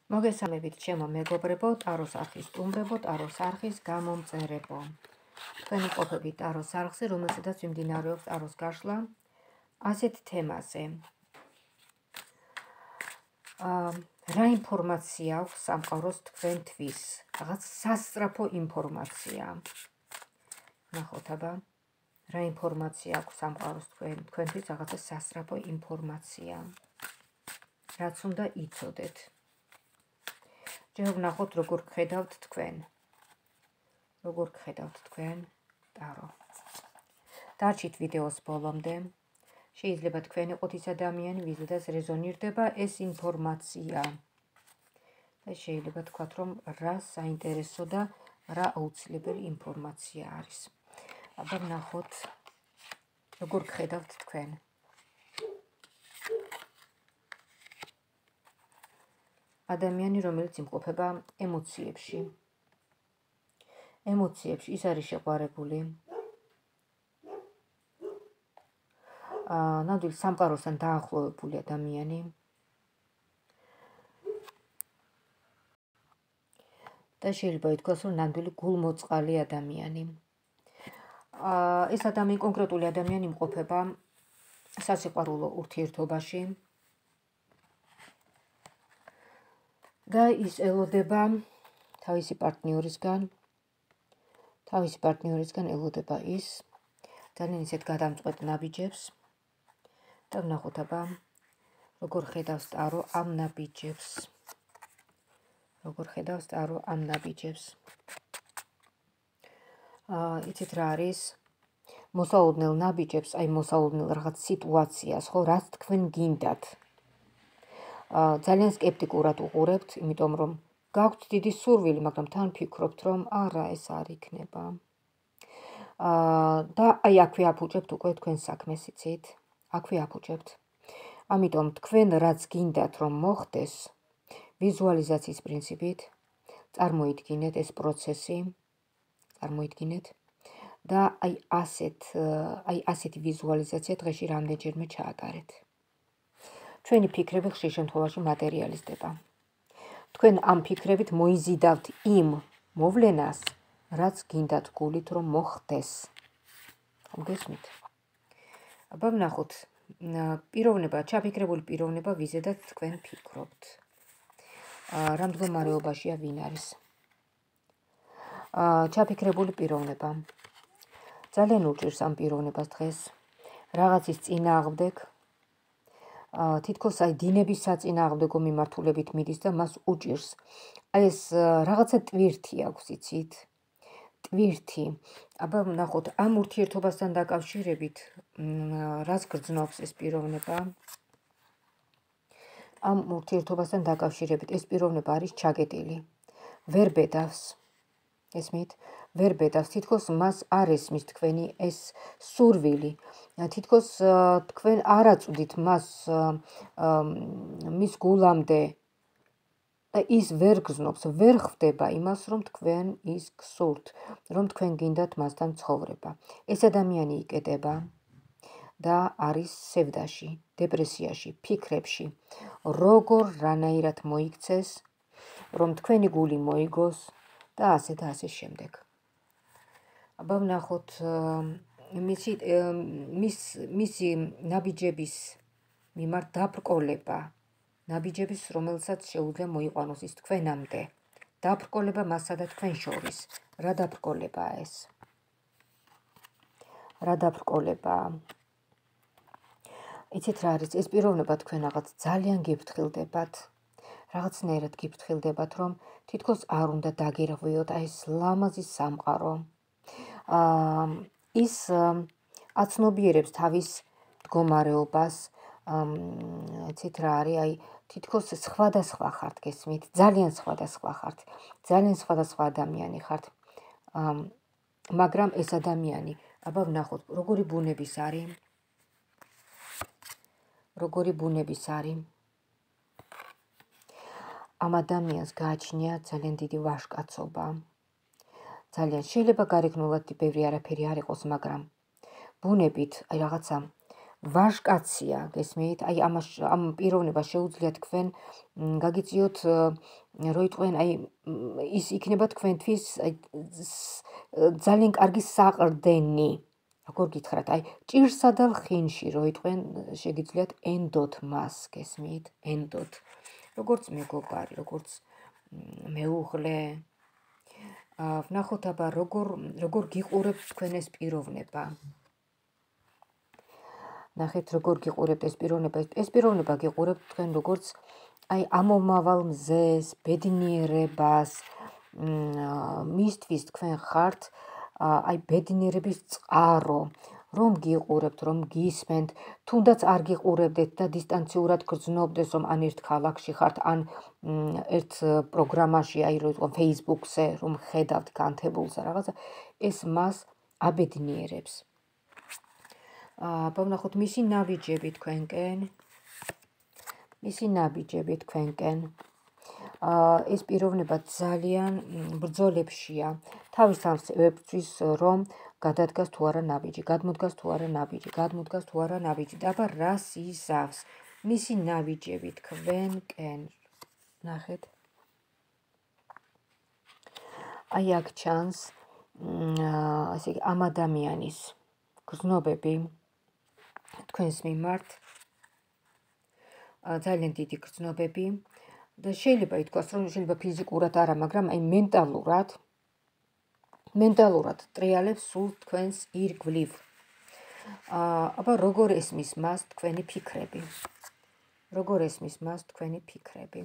მოგესალმებით, ჩემო მეგობრებო, ტაროს არხის სტუმრებო, ტაროს არხის გამომწერებო. თქვენი მყოფებით ტაროს არხზე, რომელზედაც მიმდინარეობს ტაროს გაშლა ასეთ თემაზე. რა ინფორმაცია აქვს სამყაროს თქვენთვის? რაღაც სასწრაფო ინფორმაცია. ნახოთ აბა, რა ინფორმაცია აქვს სამყაროს თქვენთვის? რაღაცა სასწრაფო ინფორმაცია. რაც უნდა იცოდეთ. ჯერ ვნახოთ, როგორ გხედავთ თქვენ. როგორ გხედავთ თქვენ, ტარო. დარჩით ვიდეოს ბოლომდე. შეიძლება თქვენ იყოთ ის ადამიანი, ვიზედაც რეზონირდება ეს ინფორმაცია. და შეიძლება თქვათ, რომ რა საინტერესო და რა აუცილებელი ინფორმაცია არის. აბა ვნახოთ, როგორ გხედავთ თქვენ. ადამიანი, რომელიც იმყოფება ემოციებში. ემოციებში ის არის შეყვარებული. ნამდვილ სამყაროსთან დაახლოვებული ადამიანი. და შეიძლება ითქვას, რომ ნამდვილი გულმოწყალი ადამიანი. ეს ადამიანი, კონკრეტული ადამიანი იმყოფება სასიყვარულო ურთიერთობაში. და ის ელოდება თავისი პარტნიორისგან ელოდება ის ძალიან ისეთ გადამწყვეტ ნაბიჯებს. და ვნახოთ აბა, როგორ ხედავს ტარო ამ ნაბიჯებს. იცით რა არის? მოსაუდნელ ნაბიჯებს, აი მოსაუდნელ რაღაც სიტუაციას, ხო, რაც თქვენ გინდათ. ძალიან სკეპტიკურად უყურებთ, იმიტომ რომ გაქვთ დიდი სურვილი, მაგრამ თან ფიქრობთ, რომ არა, ეს არ იქნება. და აი აქვე აფუჭებთ უკვე თქვენ საქმეს, იცით? აქვე აფუჭებთ. ამიტომ თქვენ რაც გინდათ რომ მოხდეს, ვიზუალიზაციის პრინციპით წარმოიდგინეთ ეს პროცესი, და აი ასეთი ვიზუალიზაცია დღეში რამდენჯერმე ჩაატარეთ. ჩვენი ფიქრები ხშირ შემთხვევაში მატერიალიზდება. თქვენ ამ ფიქრებით მოიზიდავთ იმ მოვლენას, რაც გინდათ გულით რომ მოხდეს. გესმით? აბა ვნახოთ, ჩაფიქრებული პიროვნება, ვიზედაც თქვენ ფიქრობთ. რა მდგომარეობაშია ვინ არის? ჩაფიქრებული პიროვნება. ძალიან უჭირს ამ პიროვნებას დღეს. რაღაცის წინააღმდეგ, თითქოს აი დინების საწინააღმდეგო მიმართულებით მიდის და მას უჭირს. აი ეს რაღაცა ტვირთი აქვს, იცით? ტვირთი. აბა ვნახოთ, ამ ურთიერთობასთან დაკავშირებით, რას გრძნობს ეს პიროვნება? ამ ურთიერთობასთან დაკავშირებით ეს პიროვნება არის ჩაგეტილი. ვერ ბედავს. ესმით? ვერ ბედავს, თითქოს მას არ ესმის თქვენი ეს სურვილი. თითქოს თქვენ არ აწვდით მას მის გულამდე და ის ვერ გრძნობს, ვერ ხვდება იმას, რომ თქვენ ის გსურთ, რომ თქვენ გინდათ მასთან ცხოვრება. ეს ადამიანი იკეტება და არის სევდაში, დეპრესიაში, ფიქრებში, როგორ რანაირად მოიქცეს, რომ თქვენი გული მოიგოს და ასე და ასე შემდეგ. აბა ვნახოთ მისი ნაბიჯების მიმართ დაბრკოლება, ნაბიჯების, რომელსაც შეუძლია მოიყვანოს ის თქვენამდე. დაბრკოლება მასსა და თქვენ შორის. რა დაბრკოლებაა ეს? რა დაბრკოლებაა? იცით რა არის? ეს პიროვნება თქვენ რაღაც ძალიან გიფრთხილდებათ. რაღაცნაირად გიფრთხილდებათ, რომ თითქოს არ უნდა დაგირღვიოთ აი ეს ლამაზი სამყარო. ის აცნობიერებს თავის მდგომარეობას, იცით რა არის, აი თითქოს სხვადასხვა ხართ, გესმით? ძალიან სხვადასხვა ხართ. ძალიან სხვადასხვა ადამიანი ხართ. მაგრამ ეს ადამიანი, აბა ვნახოთ, როგორი ბუნების არის? ამ ადამიანს გააჩნია ძალიან დიდი ვაჟკაცობა. ძალიან შეიძლება გარეგნულად ბევრი არაფერი არ იყოს, მაგრამ ბუნებით, აი რაღაცა ვაჟკაცია, გესმით? აი ამ პიროვნებას შეუძლიათ თქვენ გაგიწიოთ როიტყვენ აი ის იქნება თქვენთვის ძალიან კარგი საყრდენი. როგორ გითხრათ, აი ჭირსა და ლხინში როიტყვენ შეგიძლიათ ენდოთ მას, გესმით? ენდოთ. როგორც მეგობარი, როგორც მეუღლე. ვნახოთ აბა როგორ გიყურებთ თქვენ ეს პიროვნება. ნახეთ როგორ გიყურებთ ეს პიროვნება. ეს პიროვნება გიყურებთ თქვენ როგორც აი ამომავალ მზეს, ბედნიერებას, მისთვის თქვენ ხართ აი ბედნიერების წყარო, რომ გიყურებთ, რომ გისმენთ, თუნდაც არ გიყურებდეთ და დისტანციურად გრძნობდეს, რომ ან ერთ ქალაქში ხართ, ან ერთ პროგრამაში, აი რომ Facebook-ზე რომ ხედავთ განთებულს რაღაცა, ეს მას აბედნიერებს. ვნახოთ მისი ნაბიჯები თქვენკენ. მისი ნაბიჯები თქვენკენ. ეს პიროვნება ძალიან ბრძოლებშია. თავის თავს ებრძვის, რომ გადადგას თუ არა ნაბიჯი, გადმოდგას თუ არა ნაბიჯი, გადმოდგას თუ არა ნაბიჯი. და აბა რას იზავს მისი ნაბიჯები თქვენკენ. ნახეთ. აი აქ ჩანს ასე ამ ადამიანის გრძნობები თქვენს მიმართ. ძალიან დიდი გრძნობები და შეიძლება ითქვას, რომ შეიძლება ფიზიკურად არა, მაგრამ აი მენტალურად ტრიალებს სულ თქვენს ირგვლივ. აბა როგორ ესმის მას თქვენი ფიქრები? როგორ ესმის მას თქვენი ფიქრები?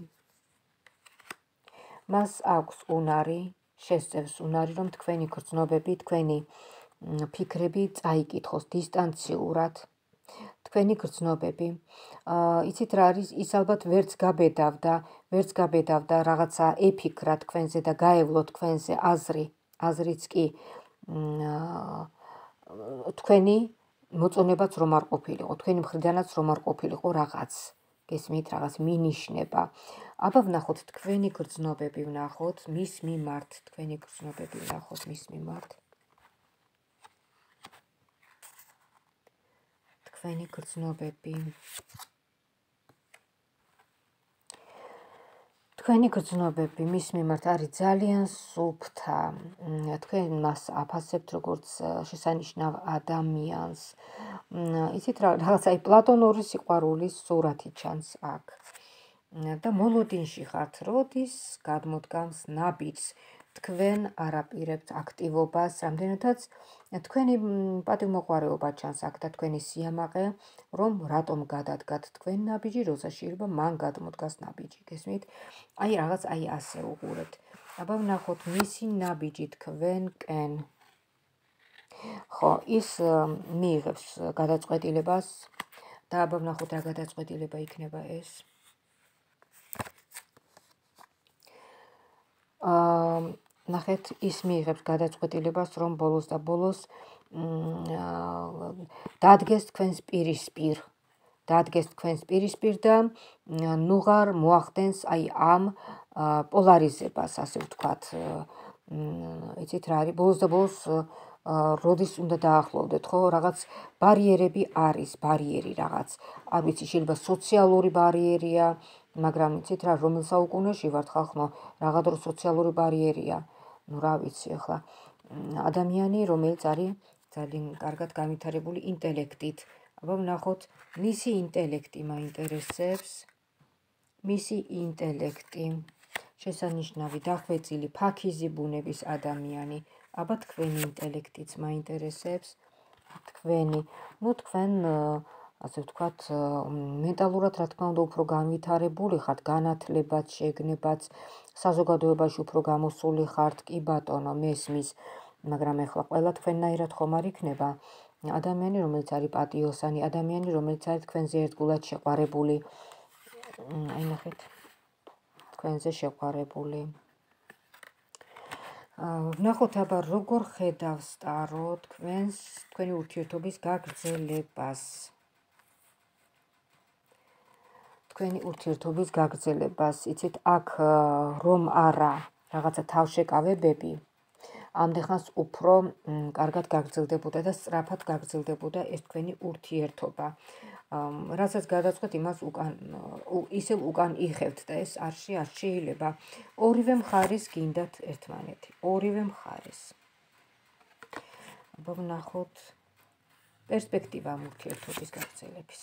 მას აქვს უნარი, შესწევს უნარი, რომ თქვენი გრძნობები, თქვენი ფიქრები წაიკითხოს დისტანციურად. თქვენი გრძნობები. იცით რა არის? ის ალბათ ვერც გაბედავდა, რაღაცა ეფიქრა თქვენზე და გაევლო თქვენზე აზრიც კი თქვენი მოწონებაც რომ არ ყოფილიყო, თქვენი მხრიდანაც რომ არ ყოფილიყო რაღაც. გესმით, რაღაც მინიშნება. აბა ვნახოთ თქვენი გრძნობები, ვნახოთ მის მიმართ, თქვენი გრძნობები ვნახოთ მის მიმართ. თქვენი გრძნობები. თქვენი გრძნობები მის მიმართ არის ძალიან სუფთა. თქვენ მას აფასებთ როგორც შესანიშნავ ადამიანს. იცით რა, რაღაც აი პლატონური სიყვარულის სურათი ჩანს აქ. და მოლოდინში ხართ, როდის გადმოდგამს ნაბიჯს. თქვენ არაპირებთ აქტივობას, რამდენადაც თქვენი პატივმოყვარეობა ჩანს აქ და თქვენი სიამაყე, რომ რატომ გადადგათ თქვენ ნაბიჯი, როცა შეიძლება მან გადმოდგას ნაბიჯი, გესმით? აი რაღაც აი ასე უყურებთ. აბა ვნახოთ მისი ნაბიჯი თქვენკენ. ხო, ის მიიღებს გადაწყვეტილებას და აბა ვნახოთ რა გადაწყვეტილება იქნება ეს. ნახეთ, ის მიიღებს გადაწყვეტილებას, რომ ბოლოს და ბოლოს დადგეს თქვენს პირისპირ. დადგეს თქვენს პირისპირ და ნუღარ მოახდენს აი ამ პოლარიზებას, ასე ვთქვათ. იცით რა არის? ბოლოს და ბოლოს როდის უნდა დაახლოვდეთ, ხო? რაღაც ბარიერები არის, ბარიერი რაღაც. არ ვიცი, შეიძლება სოციალური ბარიერია, მაგრამ იცით რა, რომელ საუკუნეში ვართ ხალხო, რაღა დრო სოციალური ბარიერია. ნუ რა ვიცი, ახლა ადამიანი, რომელიც არის ძალიან კარგად განვითარებული ინტელექტით. აბა ვნახოთ, მისი ინტელექტი მაინტერესებს. მისი ინტელექტი. შესანიშნავი, დახვეწილი, ფაქიზი ბუნების ადამიანი. აბა თქვენი ინტელექტიც მაინტერესებს. თქვენი, ნუ თქვენ ასე ვთქვათ, მენტალურად რა თქმა უნდა უფრო განვითარებული ხართ, განათლებაც, შეგნებაც, საზოგადოებაში უფრო გამოსული ხართ, კი ბატონო, მესმის, მაგრამ ეხლა ყველა თქვენნაირად ხომ არ იქნება. ადამიანი, რომელიც არის პატიოსანი, ადამიანი, რომელიც არის თქვენზე ერთგულად შეყვარებული. აი ნახეთ, თქვენზე შეყვარებული. ვნახოთ აბა როგორ ხედავს ტარო თქვენი ურთიერთობის გაგრძელებას. თქვენი ურთიერთობის გაგრძელებას. იცით, აქ რომ არა რაღაცა თავშეკავებები, ამდენხანს უფრო კარგად გაგრძელდებოდა და სწრაფად გაგრძელდებოდა ეს თქვენი ურთიერთობა. რასაც გადაწყვეტ, იმას ისევ უკან იხევთ და ეს არ შეიძლება. ორივე მხარის გინდათ ერთმანეთი. ორივე მხარის. აბა ვნახოთ პერსპექტივა ამ ურთიერთობის გაგრძელების.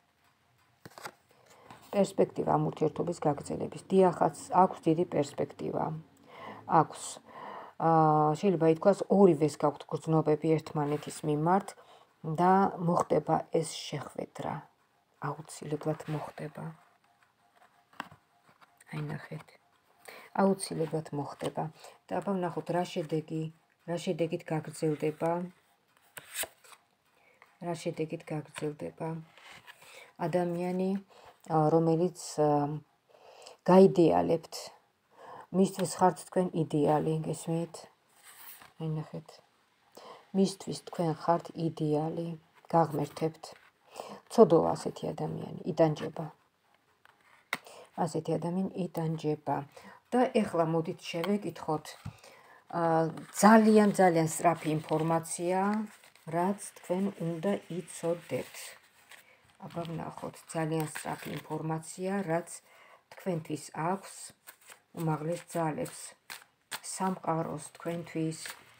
პერსპექტივა ამ ურთიერთობის გაგრძელების. დიახაც, აქვს დიდი პერსპექტივა. აქვს. შეიძლება ითქვას, ორივეს გაქვთ გრძნობები ერთმანეთის მიმართ და მოხდება ეს შეხვედრა. აუცილებლად მოხდება. აი ნახეთ. აუცილებლად მოხდება. და აბა ვნახოთ რა შედეგით გაგრძელდება. რა შედეგით გაგრძელდება. ადამიანი, რომელიც გაიდეალებთ, მისთვის ხართ თქვენ იდეალი, გესმით? აი ნახეთ. მისთვის თქვენ ხართ იდეალი, გაღმერთებთ. ცოდოა ასეთი ადამიანი, იტანჯება. ასეთი ადამიანი იტანჯება. და ეხლა მოდით შევეკითხოთ ძალიან სწრაფი ინფორმაცია, რაც თქვენ უნდა იცოდეთ. აბა ვნახოთ ძალიან სწრაფი ინფორმაცია, რაც თქვენთვის აქვს უმაღლეს ძალებს, სამყაროს თქვენთვის.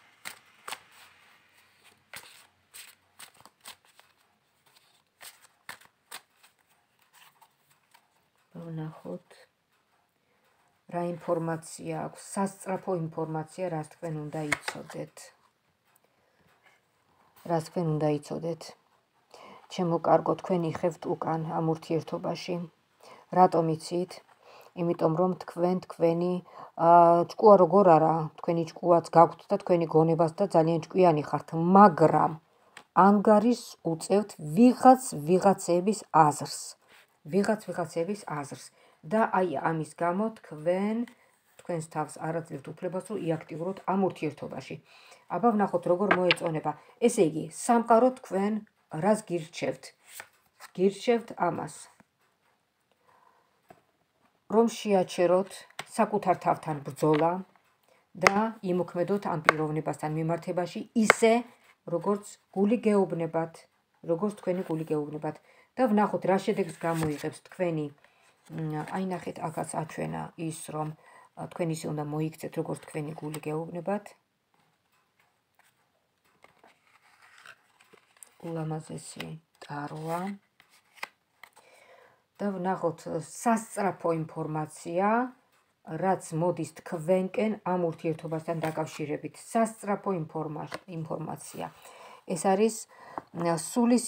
ვნახოთ რა ინფორმაცია აქვს, სასწრაფო ინფორმაცია, რაც თქვენ უნდა იცოდეთ. რაც თქვენ უნდა იცოდეთ. ჩემო კარგო, თქვენ იხევთ უკან ამ ურთიერთობაში. რატომ იცით? იმიტომ რომ თქვენი ჭკუა როგორ არა, თქვენი ჭკუაც გაქვთ და თქვენი გონებაც და ძალიან ჭკვიანი ხართ, მაგრამ ანგარიშს უწევთ ვიღაცების აზრს. ვიღაცების აზრს. და აი ამის გამო თქვენს თავს არ აძლევთ უფლებას, რომ იაქტიუროთ ამ ურთიერთობაში. აბა ვნახოთ როგორ მოეწონება. ესე იგი, სამყარო თქვენ რას გირჩევთ? გირჩევთ ამას, რომ შეაჩეროთ საკუთარ თავთან ბრძოლა და იმოქმედოთ ამ პიროვნებასთან მიმართებაში ისე, როგორც გული გეუბნებათ, როგორც თქვენი გული გეუბნებათ. და ვნახოთ რა შედეგს გამოიღებს თქვენი. აი ნახეთ, აქაც აჩვენა ის, რომ თქვენ ისე უნდა მოიქცეთ, როგორც თქვენი გული გეუბნებათ. ულამაზესი ტაროა. და ვნახოთ სასწრაფო ინფორმაცია, რაც მოდის თქვენკენ ამ ურთიერთობასთან დაკავშირებით. სასწრაფო ინფორმაცია. ეს არის სულის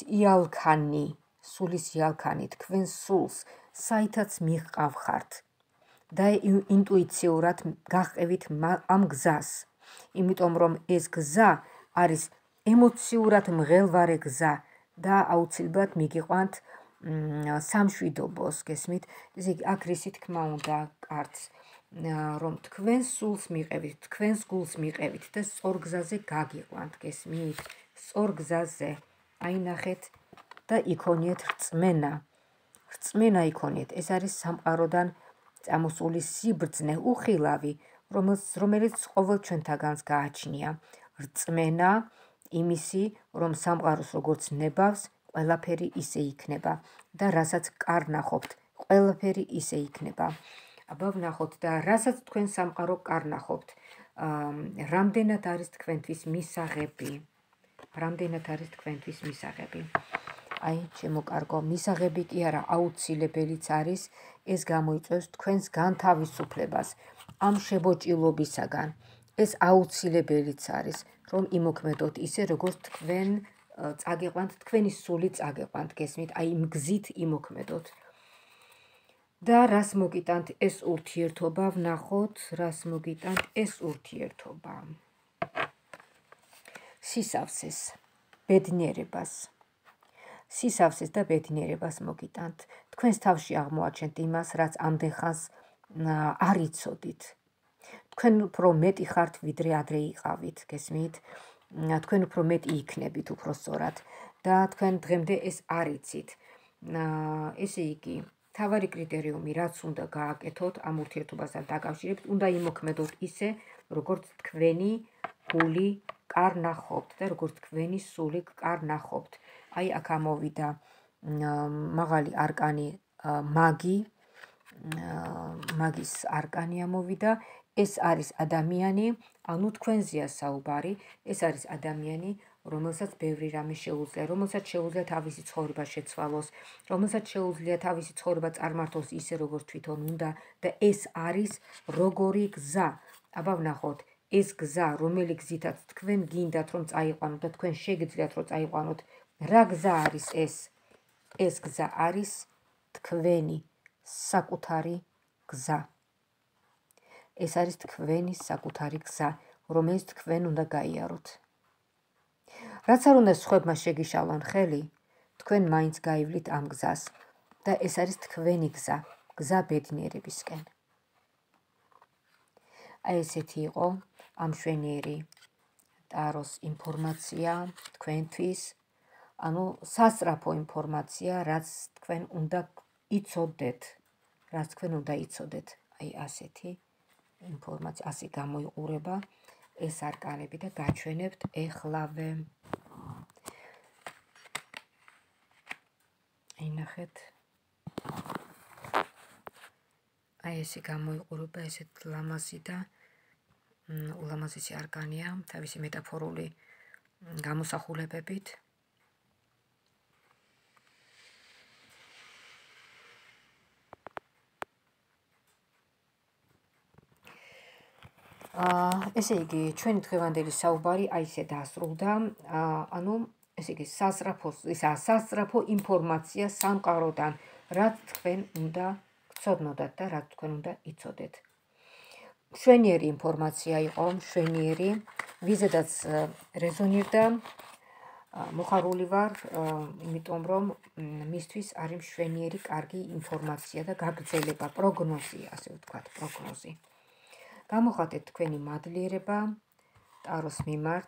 იალქანი, თქვენ სულს, საითაც მიყავხართ და ინტუიციურად გაყევით ამ გზას. იმიტომ რომ ეს გზა არის ემოციურად მღელვარე გზა და აუცილებლად მიგიყვანთ სამშვიდობოს, გესმით? ესე იგი, აქ რისი თქმა უნდა კარts, რომ თქვენს სულს მიყევით, თქვენს გულს მიყევით და სწორ გზაზე გაგიყვანთ, გესმით? სწორ გზაზე. აი ნახეთ და იქონიეთ რწმენა. რწმენა იქონიეთ. ეს არის სამყაროდან წამოსული სიბრძნე, უხილავი, რომელიც ყოველ ჩვენთაგანს გააჩნია. რწმენა იმისი, რომ სამყაროს როგორც ნებავს, ყველაფერი ისე იქნება და რასაც კარნახობთ, ყველაფერი ისე იქნება. აბა ვნახოთ და რასაც თქვენ სამყარო კარნახობთ, რამდენად არის თქვენთვის მისაღები. რამდენად არის თქვენთვის მისაღები. აი, ჩემო კარგო, მისაღები კი არა, აუცილებელიც არის, ეს გამოიწვევს თქვენს განთავისუფლებას ამ შებოჭილობისაგან. ეს აუცილებელიც არის, რომ იმოქმედოთ ისე, როგორც თქვენ წაგიყვანთ, თქვენი სული წაგიყვანთ, გესმით? აი, იმ გზით იმოქმედოთ. და რას მოგიტანთ ეს ურთიერთობა? ვნახოთ, რას მოგიტანთ ეს ურთიერთობა. სისავსეს, ბედნიერებას. სისავსეს და ბედნიერებას მოგიტანთ. თქვენს თავში აღმოაჩენთ იმას, რაც ამდენხანს არ იცოდით. თქვენ უფრო მეტი ხართ, ვიდრე ადრე იყავით, გესმით? თქვენ უფრო მეტი იქნებით, უფრო სწორად. და თქვენ დღემდე ეს არ იცით. ესე იგი, თავარი კრიტერიუმი, რაც უნდა გააკეთოთ ამ ურთიერთობასთან დაკავშირებით, უნდა იმოქმედოთ ისე, როგორც თქვენი გული კარ ნახობთ და როგორც თქვენი სული კარ ნახობთ. აი აქ ამოვიდა მაღალი არკანი მაგის არკანი ამოვიდა. ეს არის ადამიანი, ანუ თქვენზეა საუბარი, ეს არის ადამიანი, რომელსაც ბევრი რამე შეუძლია, რომელსაც შეუძლია თავისი ცხოვრება შეცვალოს, რომელსაც შეუძლია თავისი ცხოვრება წარმართოს ისე, როგორც თვითონ უნდა და ეს არის როგორი გზა. აბა ვნახოთ, ეს გზა, რომელი გზითაც თქვენ გინდათ რომ წაიყვანოთ და თქვენ შეგიძლიათ რომ წაიყვანოთ, რა გზა არის ეს? ეს გზა არის თქვენი საკუთარი გზა. ეს არის თქვენი საკუთარი გზა, რომელიც თქვენ უნდა გაიაროთ. რაც არ უნდა სხვებმა შეგიშალონ ხელი, თქვენ მაინც გაივლით ამ გზას და ეს არის თქვენი გზა, გზა ბედნიერებისკენ. აი ესეთი იყო ამ მშვენიერი ტაროს ინფორმაცია თქვენთვის, ანუ სასწრაფო ინფორმაცია, რაც თქვენ უნდა იცოდეთ, აი ასეთი ინფორმაცია, ასე გამოიყურება ეს არკანები და გაჩვენებთ ეხლავე. აი ნახეთ. აი ესე გამოიყურება, ესეთ ლამაზი და ულამაზესი არკანია თავისი მეტაფორული გამოსახულებებით. ესე იგი, ჩვენი დღევანდელი საუბარი აი ესე დასრულდა. ანუ ესე იგი, სასწრაფო ინფორმაცია სამყაროდან, რაც თქვენ უნდა გცოდნოდათ და რაც თქვენ უნდა იცოდეთ. მშვენიერი ინფორმაცია იყო, მშვენიერი, ვიზედაც რეზონირდა, მოხარული ვარ, იმიტომ რომ მისთვის არის მშვენიერი, კარგი ინფორმაცია და გაგრძელება, პროგნოზი, ასე ვთქვათ, პროგნოზი. გამოხატეთ თქვენი მადლიერება ტაროს მიმართ.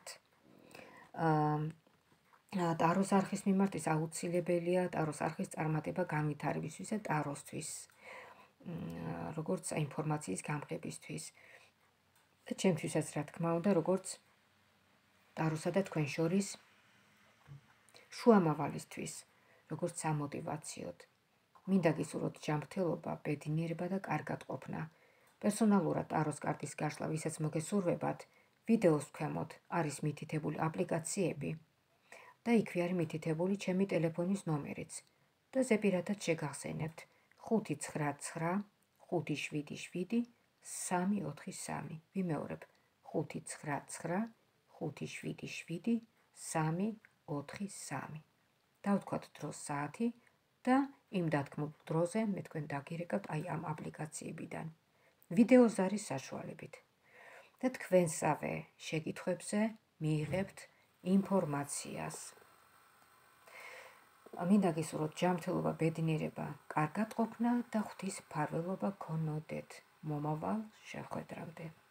ტაროს არხის მიმართ ის აუცილებელია, ტაროს არხის წარმატება განვითარებისთვის და ტაროსთვის, როგორც ინფორმაციის გამყებისთვის. და ჩემთვისაც რა თქმა უნდა, როგორც ტაროსა და თქვენ შორის შუამავალისთვის, როგორც სამოტივაციოდ. მინდა გისურვოთ ჯანმრთელობა, ბედნიერება და კარგად ყოფნა. პერსონალურად ტაროს კარტის გაშლა, ვისაც მოგესურვებათ, ვიდეოს ქვემოთ არის მითითებული აპლიკაციები და იქვე არის მითითებული ჩემი ტელეფონის ნომერიც და ზეპირადად შეგახსენებთ 599 577 343. ვიმეორებ 599 577 343. დავთქვათ დროს საათი და იმ დათქმულ დროზე მე თქვენ დაგირეკავთ აი ამ აპლიკაციებიდან. ვიდეოს არის საშუალებით და თქვენსავე შეკითხვებზე მიიღებთ ინფორმაციას. მინდა გისურვოთ ჯანმრთელობა, ბედნიერება, კარგად ყოფნა და ღვთის მფარველობა გქონოდეთ. მომავალ შეხვედრამდე.